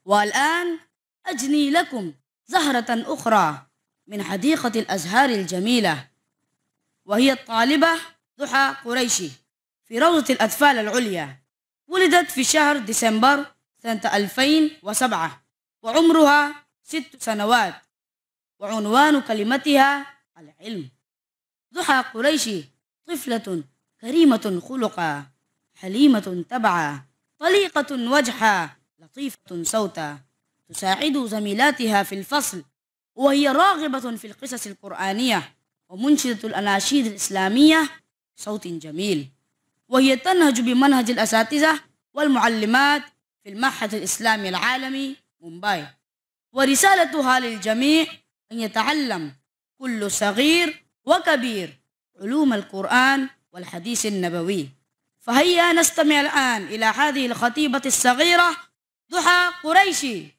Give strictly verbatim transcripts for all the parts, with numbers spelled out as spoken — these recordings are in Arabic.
والآن أجني لكم زهرة أخرى من حديقة الأزهار الجميلة، وهي الطالبة ضحى قريشي في روضة الأطفال العليا. ولدت في شهر ديسمبر سنة ألفين وسبعة وعمرها ست سنوات، وعنوان كلمتها العلم. ضحى قريشي طفلة كريمة خلقا، حليمة تبعا، طليقة وجحا، لطيفة صوتا، تساعد زميلاتها في الفصل، وهي راغبة في القصص القرآنية ومنشدة الأناشيد الإسلامية بصوت جميل. وهي تنهج بمنهج الأساتذة والمعلمات في المعهد الإسلامي العالمي مومباي. ورسالتها للجميع أن يتعلم كل صغير وكبير علوم القرآن والحديث النبوي. فهيا نستمع الآن إلى هذه الخطيبة الصغيرة ضحى قريشي.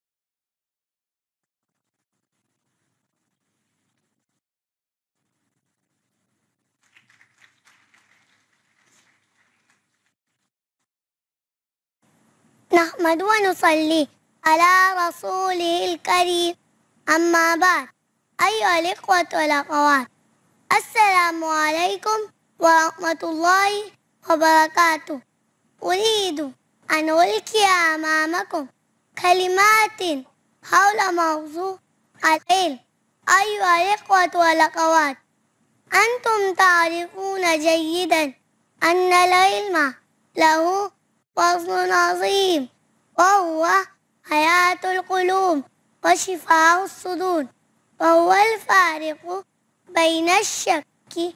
نحمد ونصلي على رسوله الكريم، أما بعد. أيها الإخوة والأخوات، السلام عليكم ورحمة الله وبركاته. أريد أن ألقي أمامكم كلمات حول موضوع العلم. أيها الإخوة والأخوات، أنتم تعرفون جيدا أن العلم له فضل عظيم، وهو حياة القلوب وشفاء الصدور، وهو الفارق بين الشك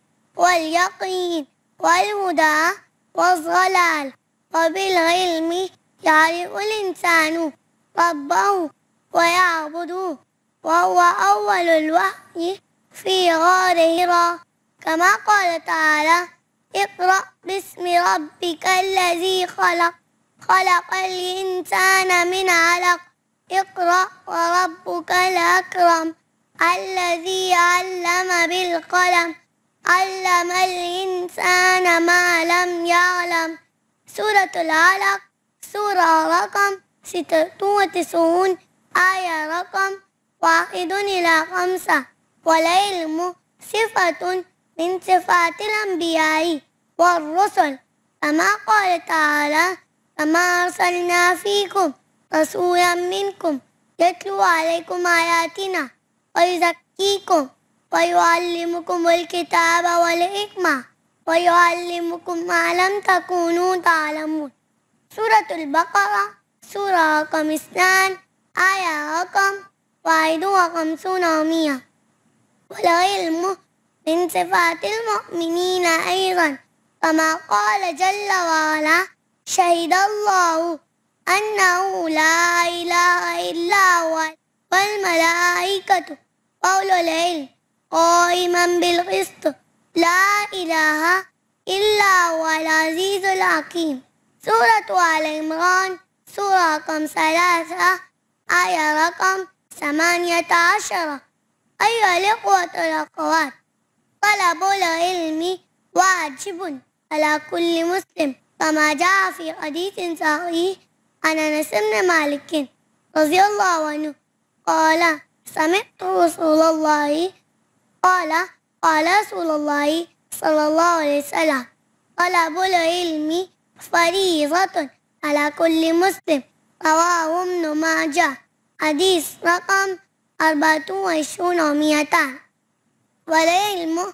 واليقين والهدى والضلال. وبالعلم يعرف الإنسان ربه ويعبده، وهو أول الوحي في غار هراء، كما قال تعالى: اقرأ باسم ربك الذي خلق خلق الإنسان من علق اقرأ وربك الأكرم الذي علم بالقلم علم الإنسان ما لم يعلم. سورة العلق، سورة رقم ستة وتسعون، آية رقم واحد إلى خمسة. والعلم صفة من صفات الأنبياء والرسل، كما قال تعالى: كما أرسلنا فيكم رسولا منكم يتلو عليكم آياتنا ويزكيكم ويعلمكم الكتاب والحكمة ويعلمكم ما لم تكونوا تعلمون. سورة البقرة، سورة رقم اثنان، آية رقم واحد وخمسون ومئة. والعلم من صفات المؤمنين أيضا، كما قال جل وعلا: شهد الله أنه لا إله إلا هو والملائكة وأولو العلم قائما بالقسط لا إله إلا هو العزيز الحكيم. سورة آل عمران، سورة رقم ثلاثة، آية رقم ثمانية عشر. أيها الإخوة والأخوات، طلب العلم واجب على كل مسلم، كما جاء في حديث صحيح عن أنس بن مالك رضي الله عنه قال: سمعت رسول الله قال قال رسول الله صلى الله عليه وسلم: طلب العلم فريضة على كل مسلم. رواه ابن ماجه، حديث رقم أربعة وعشرون ومئتان. والعلم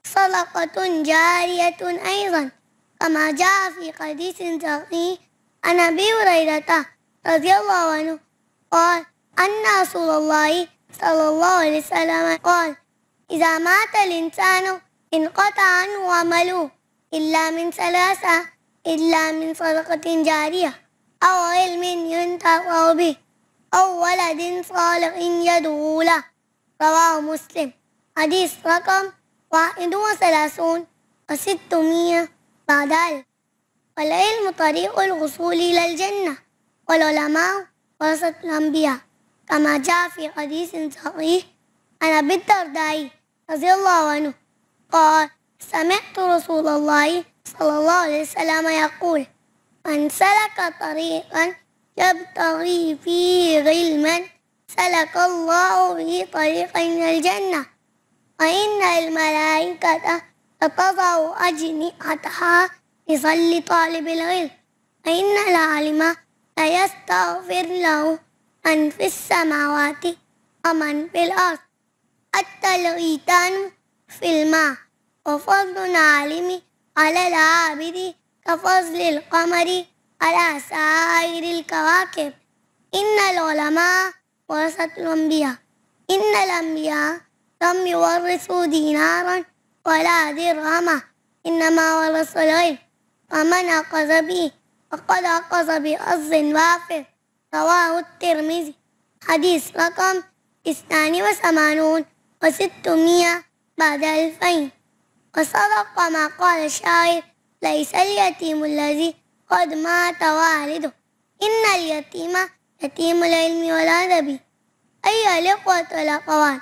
صدقة جارية أيضا، كما جاء في حديث صحيح عن أبي هريرة رضي الله عنه قال: أن رسول الله صلى الله عليه وسلم قال: إذا مات الإنسان انقطع عنه عمله إلا من ثلاثة، إلا من صدقة جارية أو علم ينتفع به أو ولد صالح يدعو له. رواه مسلم، حديث رقم واحد وثلاثون وستمائة بعد ألف. والعلم طريق الوصول إلى الجنة، والعلماء ورثة الأنبياء، كما جاء في حديث صحيح عن أبي الدرداء رضي الله عنه قال: سمعت رسول الله صلى الله عليه وسلم يقول: من سلك طريقا يبتغي فيه علما سلك الله به طريقا إلى الجنة. وإن الملائكة لتضع أجنحتها لصل طالب العلم، وإن العالم ليستغفر له من في السماوات ومن في الأرض حتى الغيتان في الماء. وفضل العالم على العابد كفضل القمر على سائر الكواكب. إن العلماء ورثة الأنبياء، إن الأنبياء لم يورثوا دينارا ولا درهما، إنما ورثوا العلم، ومن أخذ به فقد أخذ بحظ وافر. رواه الترمذي. حديث رقم اثنان وثمانون وستمائة بعد ألفين. وصدق ما قال الشاعر: ليس اليتيم الذي قد مات والده، إن اليتيم يتيم العلم والأدب. أيها الإخوة والأخوات،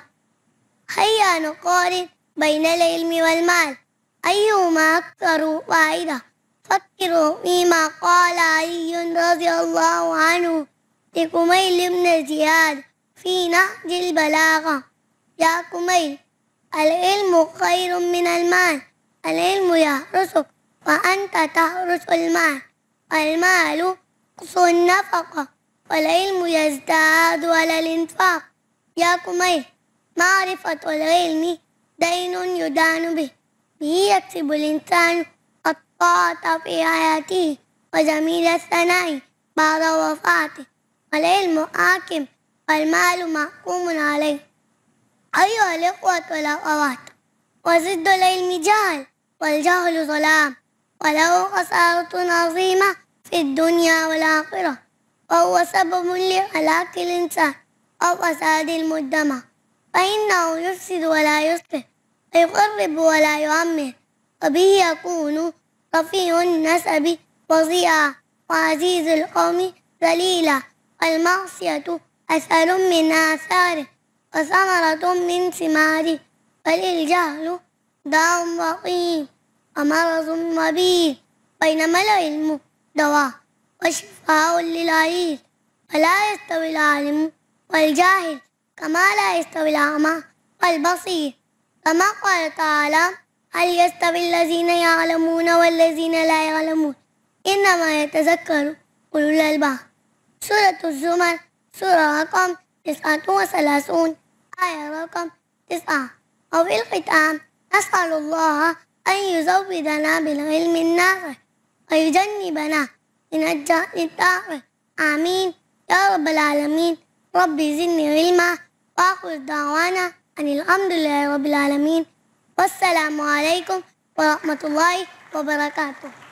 هيا نقارن بين العلم والمال، أيهما أكثر فائدة؟ فكروا فيما قال علي رضي الله عنه لكميل بن زياد في نهج البلاغة: يا كميل، العلم خير من المال، العلم يحرسك وأنت تحرس المال، المال نقص النفقة والعلم يزداد على الإنفاق. يا كميل، معرفة العلم دين يدان به، به يكسب الإنسان الطاعة في حياته وجميل الثناء بعد وفاته، والعلم حاكم والمال محكوم عليه. أيها الإخوة والأخوات، وزد العلم جهل، والجهل ظلام، وله خسارة عظيمة في الدنيا والآخرة، وهو سبب لهلاك الإنسان وفساد المجتمع، فإنه يفسد ولا يصلح، ويخرب ولا يعمر، وبه يكون رفيع النسب وضيعا، وعزيز القوم ذليلا، والمعصية أثر من آثاره وثمرة من ثماره، وللجهل داء وقيم ومرض وبيل، بينما العلم دواء وشفاء للعليل. فلا يستوي العالم والجاهل، كما لا يستوي الأعمى والبصير، كما قال تعالى: هل يستوي الذين يعلمون والذين لا يعلمون، إنما يتذكر أولو الألباب. سورة الزمر، سورة رقم تسعة وثلاثون، آية رقم تسعة. وفي الختام نسأل الله أن يزودنا بالعلم النافع ويجنبنا من الجهل الطاغي، آمين يا رب العالمين. رب زدني علما، وآخر دعوانا أن الحمد لله رب العالمين، والسلام عليكم ورحمة الله وبركاته.